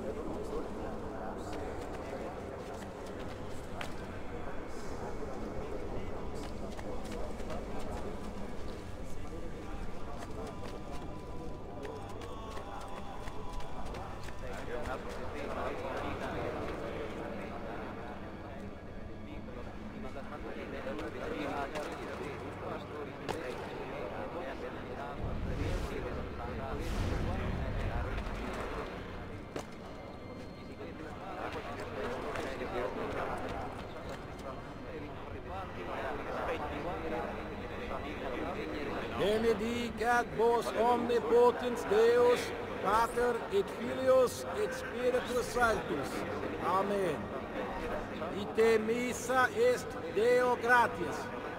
Benedicat vos omnipotens Deus, Pater et Filius et Spiritus Sanctus. Amen. Ite missa est Deo gratias.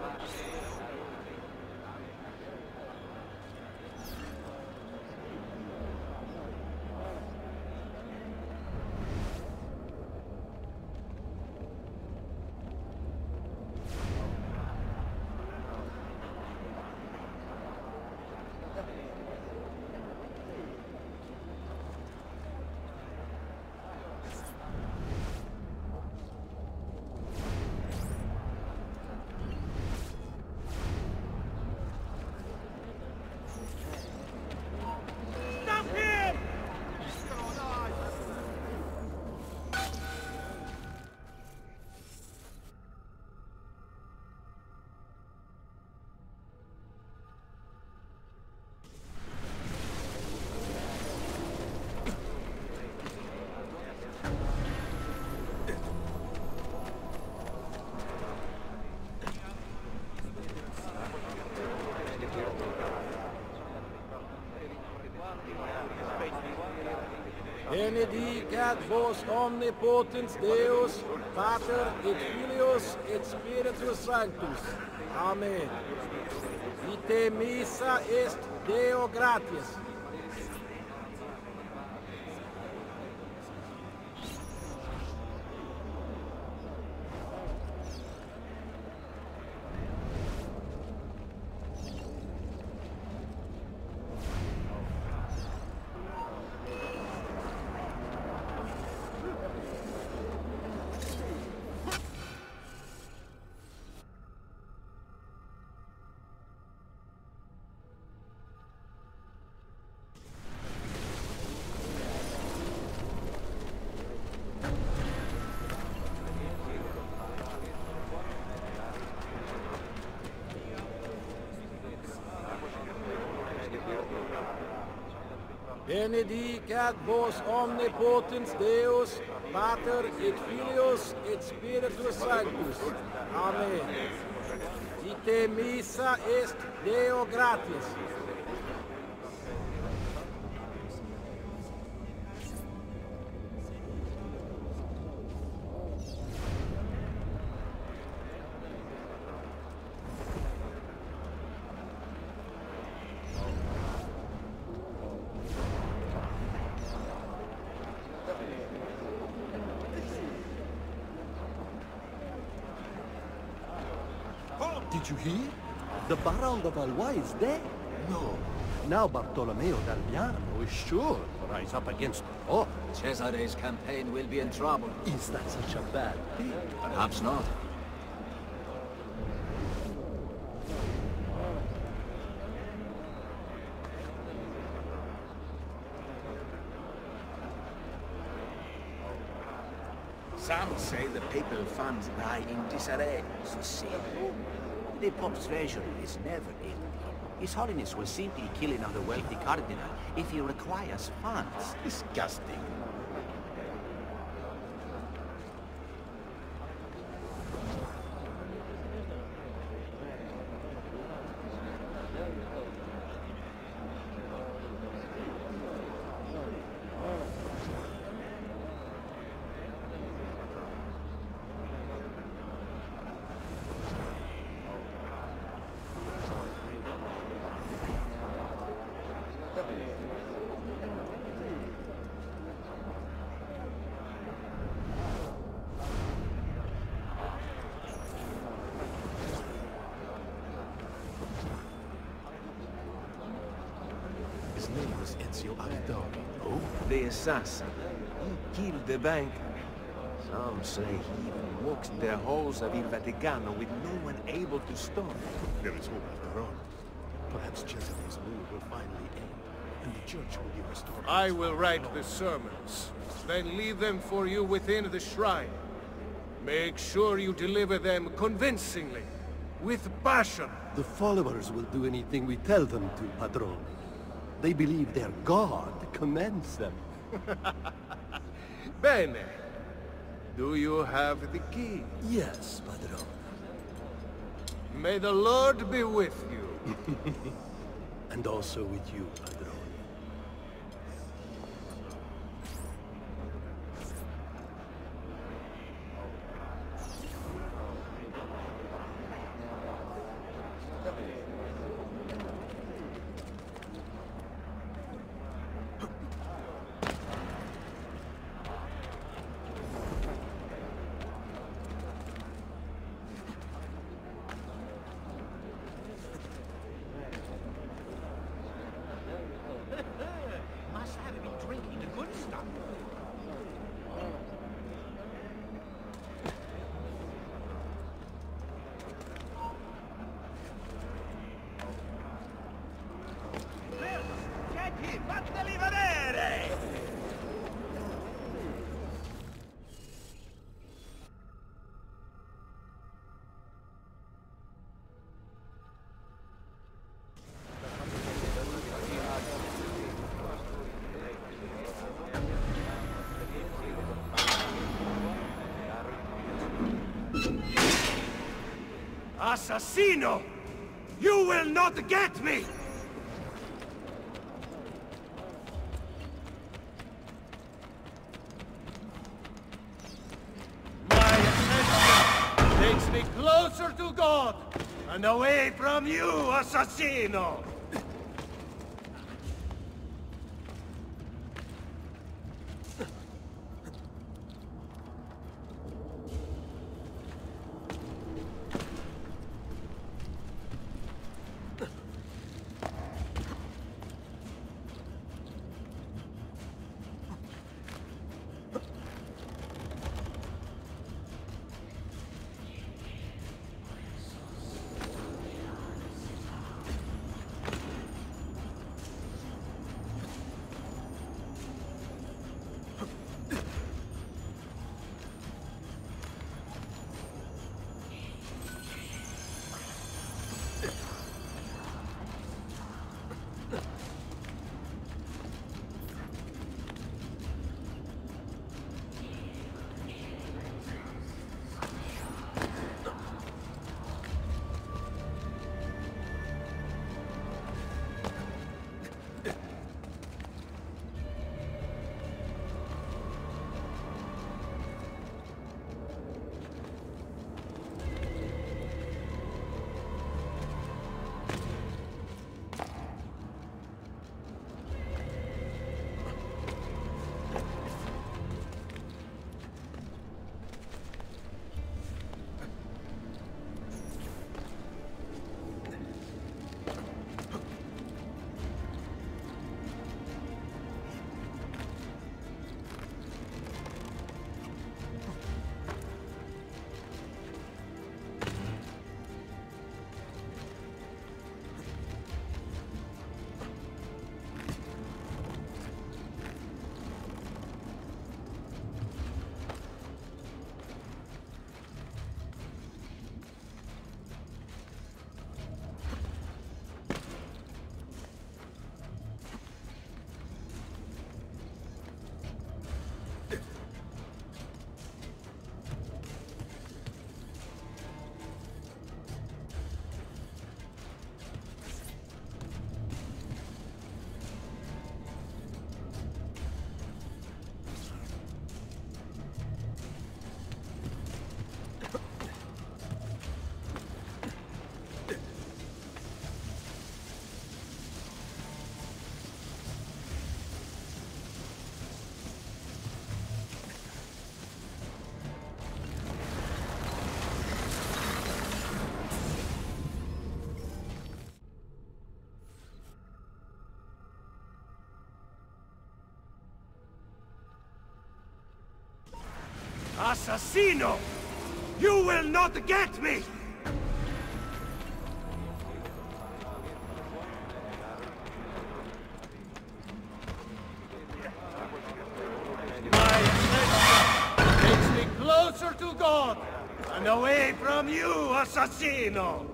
Benedicat vos omnipotens Deus, Pater et Filius et Spiritus Sanctus. Amen. Ite missa est Deo gratias. Benedicat vos omnipotens Deus, Pater et Filius et Spiritus Sanctus. Amen. Ite missa est Deo gratias. Did you hear? The Baron de Valois is dead. No. Now Bartolomeo d'Albiano is sure to rise up against the Pope. Cesare's campaign will be in trouble. Is that such a bad thing? Perhaps not. Some say the papal funds lie in disarray. So see, the Pope's treasury is never empty. His Holiness will simply kill another wealthy cardinal if he requires funds. Disgusting. His name was Ezio Auditore. The assassin. He killed the banker. Some say he even walked the halls of Il Vaticano with no one able to stop him. There is hope after all. Perhaps Cesare's rule will finally end, and the church will be restored. I will write the sermons, then leave them for you within the shrine. Make sure you deliver them convincingly, with passion. The followers will do anything we tell them to, Padrone. They believe their God commands them. Bene. Do you have the key? Yes, Padrone. May the Lord be with you. And also with you, Padrone. Must have been drinking the good stuff. Fateli vedere! Assassino! You will not get me! My attention takes me closer to God and away from you, Assassino! Assassino! You will not get me! My pleasure takes me closer to God and away from you, Assassino!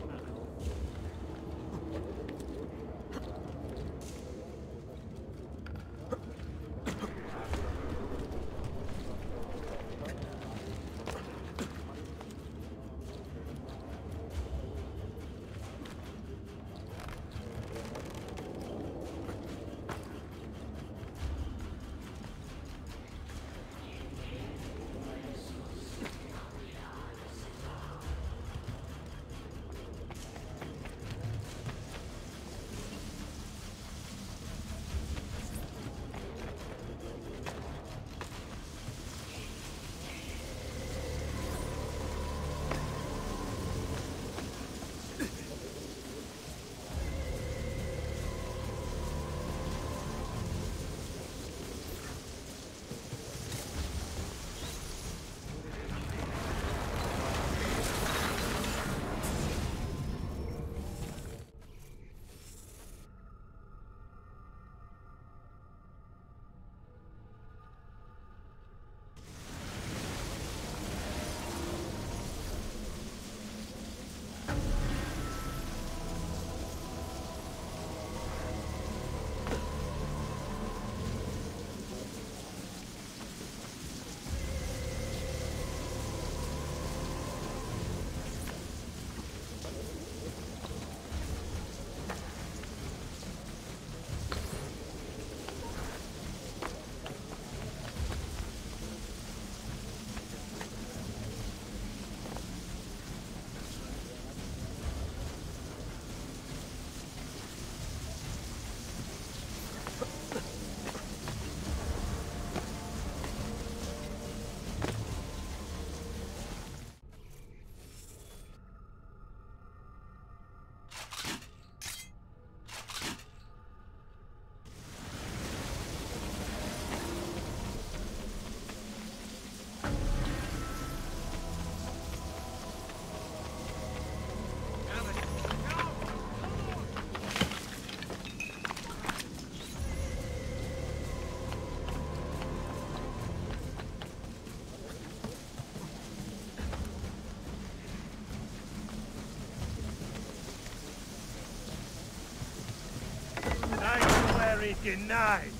Sanctuary denied!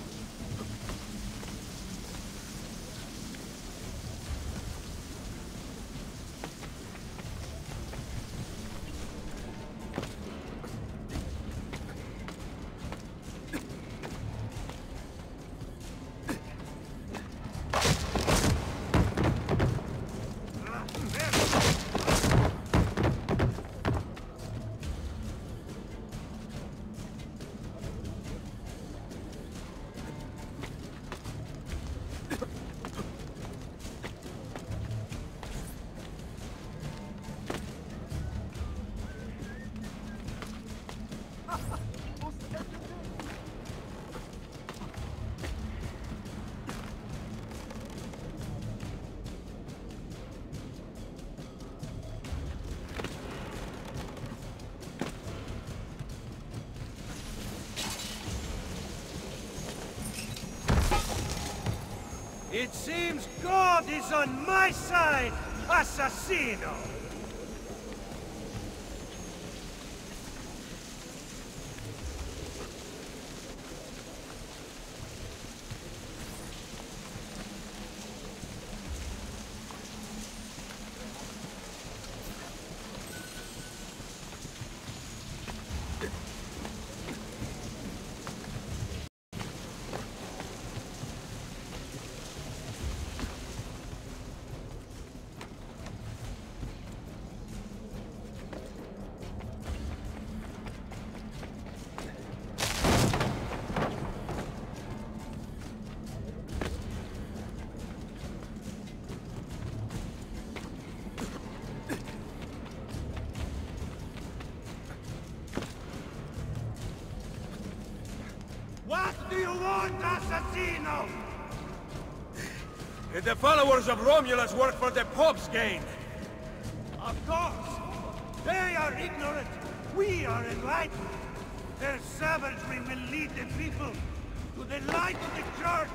It seems God is on my side, Assassino! What do you want, Assassino? Did the followers of Romulus work for the Pope's gain? Of course! They are ignorant! We are enlightened! Their savagery will lead the people to the light of the Church!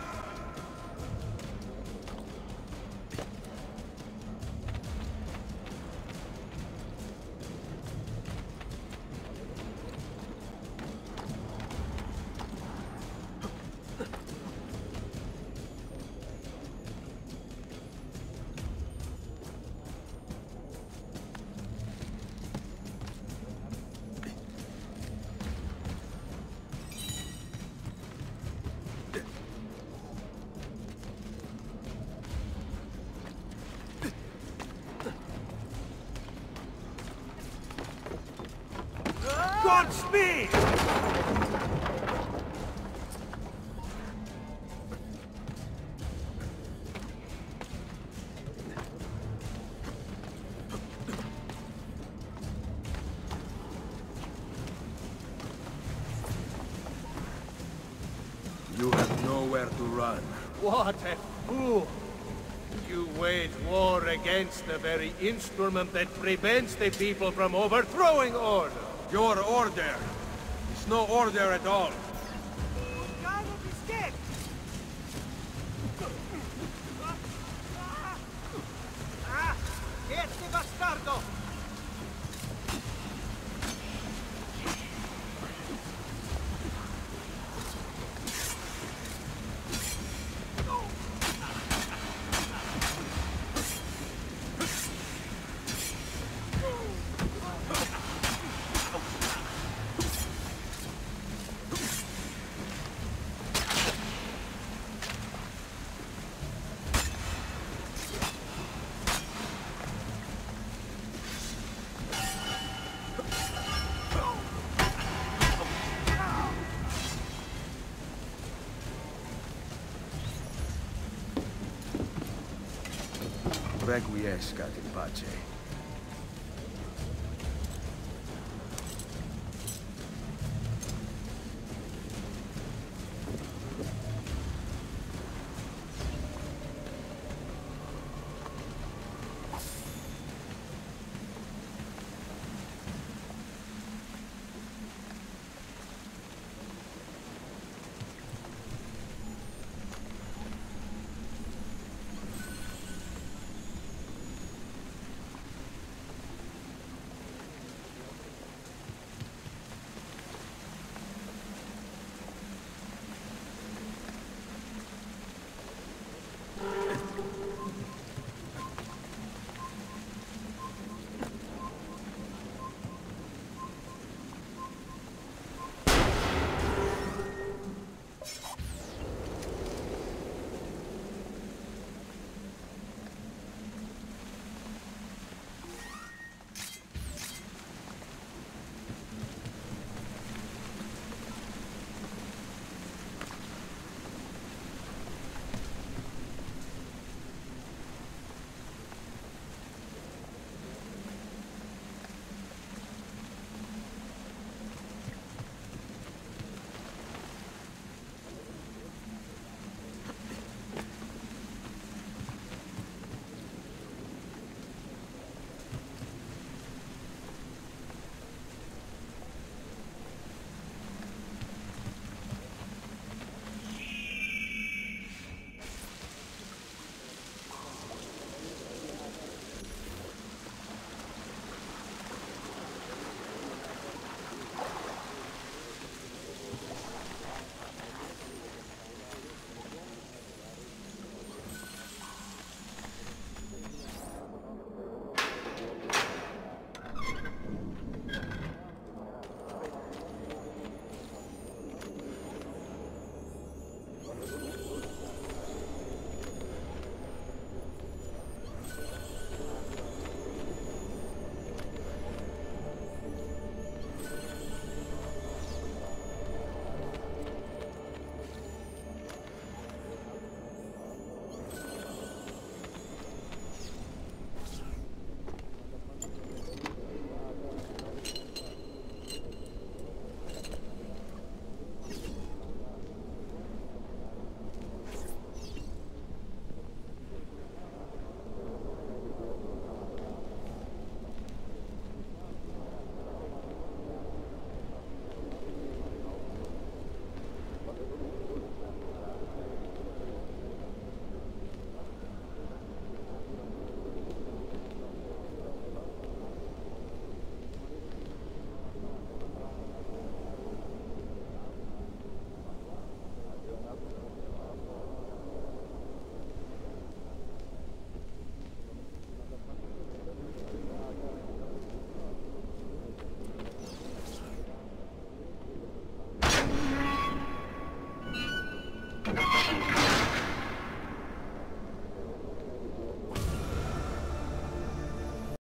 Godspeed! You have nowhere to run. What a fool! You wage war against the very instrument that prevents the people from overthrowing order. Your order is no order at all. Cannot escape! Ah! Este bastardo! Requiescat in pace.